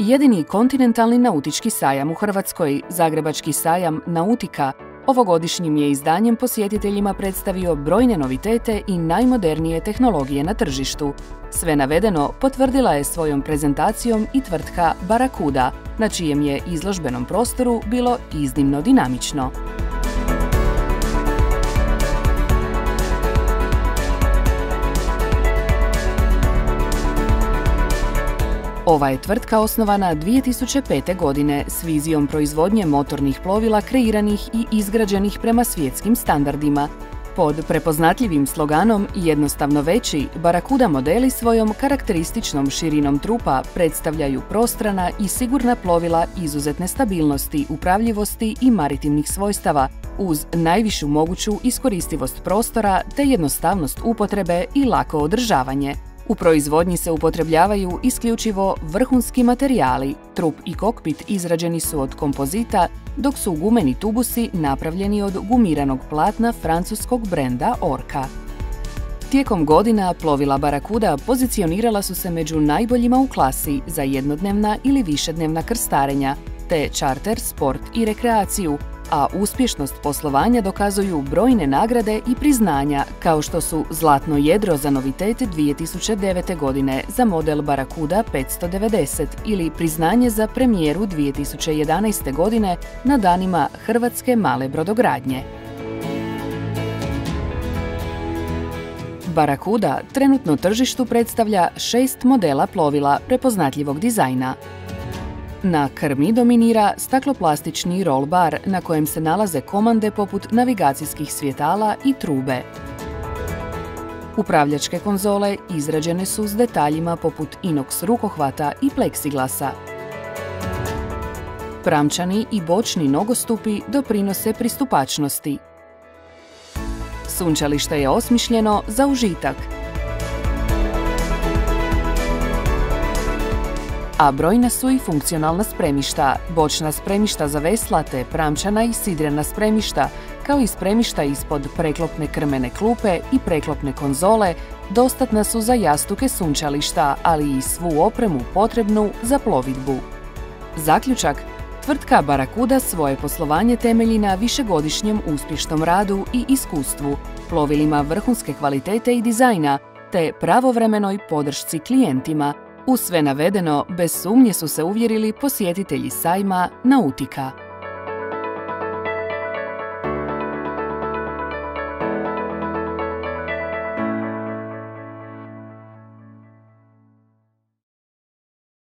Jedini kontinentalni nautički sajam u Hrvatskoj, Zagrebački sajam Nautika, ovogodišnjim je izdanjem posjetiteljima predstavio brojne novitete i najmodernije tehnologije na tržištu. Sve navedeno potvrdila je svojom prezentacijom i tvrtka Barracuda, na čijem je izložbenom prostoru bilo iznimno dinamično. Ova je tvrtka osnovana 2005. godine s vizijom proizvodnje motornih plovila kreiranih i izgrađenih prema svjetskim standardima. Pod prepoznatljivim sloganom "Jednostavno veći", Barracuda modeli svojom karakterističnom širinom trupa predstavljaju prostrana i sigurna plovila izuzetne stabilnosti, upravljivosti i maritimnih svojstava, uz najvišu moguću iskoristivost prostora te jednostavnost upotrebe i lako održavanje. U proizvodnji se upotrebljavaju isključivo vrhunski materijali. Trup i kokpit izrađeni su od kompozita, dok su gumeni tubusi napravljeni od gumiranog platna francuskog brenda Orca. Tijekom godina plovila Barracuda pozicionirala su se među najboljima u klasi za jednodnevna ili višednevna krstarenja, te čarter, sport i rekreaciju, a uspješnost poslovanja dokazuju brojne nagrade i priznanja, kao što su Zlatno jedro za novitet 2009. godine za model Barracuda 590 ili priznanje za premijeru 2011. godine na danima Hrvatske male brodogradnje. Barracuda trenutno tržištu predstavlja 6 modela plovila prepoznatljivog dizajna. Na krmi dominira stakloplastični roll bar na kojem se nalaze komande poput navigacijskih svjetala i trube. Upravljačke konzole izrađene su s detaljima poput inox rukohvata i pleksiglasa. Pramčani i bočni nogostupi doprinose pristupačnosti. Sunčalište je osmišljeno za užitak, a brojna su i funkcionalna spremišta, bočna spremišta za vesla te pramčana i sidrena spremišta, kao i spremišta ispod preklopne krmene klupe i preklopne konzole, dostatna su za jastuke sunčališta, ali i svu opremu potrebnu za plovidbu. Zaključak: tvrtka Barracuda svoje poslovanje temelji na višegodišnjem uspješnom radu i iskustvu, plovilima vrhunske kvalitete i dizajna, te pravovremenoj podršci klijentima. U sve navedeno, bez sumnje su se uvjerili posjetitelji sajma Nautika.